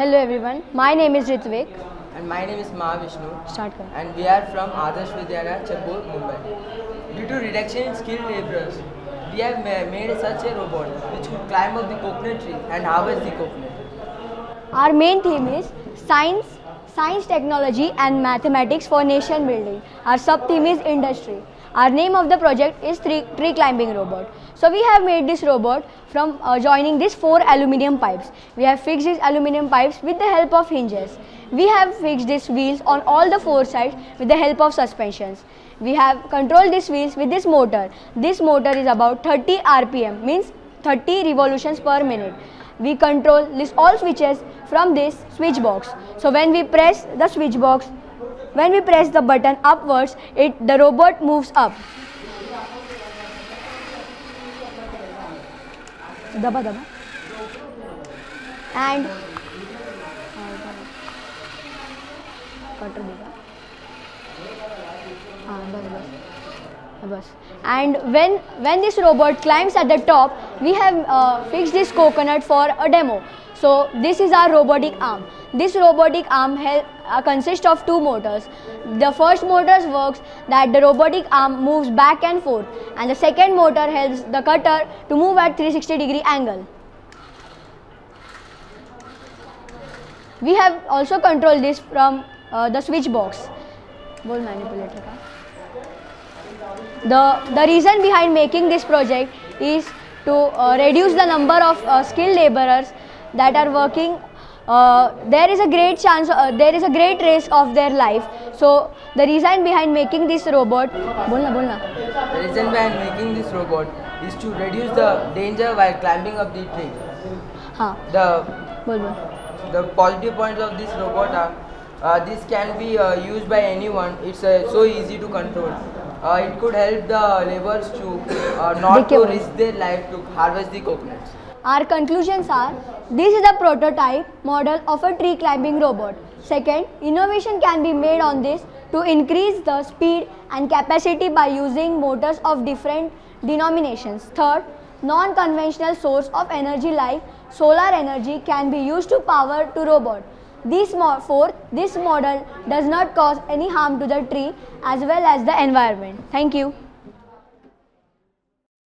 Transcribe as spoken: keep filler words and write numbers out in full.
Hello everyone, my name is Ritvik. And my name is Mahavishnu. Start kar. And we are from Adarsh Vidyalaya, Chembur, Mumbai. Due to reduction in skilled laborers, we have ma- made such a robot which could climb up the coconut tree and harvest the coconut. Our main theme is science, science, technology and mathematics for nation building. Our sub-theme is industry. Our name of the project is tree, tree climbing robot. So we have made this robot from uh, joining these four aluminium pipes. We have fixed these aluminium pipes with the help of hinges. We have fixed these wheels on all the four sides with the help of suspensions. We have controlled these wheels with this motor. This motor is about thirty R P M, means thirty revolutions per minute. We control this all switches from this switch box. So when we press the switch box, when we press the button upwards, it the robot moves up. Daba daba. And and when when this robot climbs at the top, we have uh, fixed this coconut for a demo. So this is our robotic arm. This robotic arm help, uh, consists of two motors. The first motor works that the robotic arm moves back and forth, and the second motor helps the cutter to move at three hundred sixty degree angle. We have also controlled this from uh, the switch box. Bol manipulator ka. The, the reason behind making this project is to uh, reduce the number of uh, skilled laborers that are working. Uh, there is a great chance, uh, there is a great risk of their life. So the reason behind making this robot, bolna, bolna. The reason behind making this robot is to reduce the danger while climbing up the tree. Haan. The, bol, bol. the positive points of this robot are uh, this can be uh, used by anyone. It's uh, so easy to control. Uh, it could help the laborers to uh, not to risk their life to harvest the coconuts. Our conclusions are, this is a prototype model of a tree climbing robot. Second, innovation can be made on this to increase the speed and capacity by using motors of different denominations. Third, non-conventional source of energy like solar energy can be used to power to robot. This mo fourth, this model does not cause any harm to the tree as well as the environment. Thank you.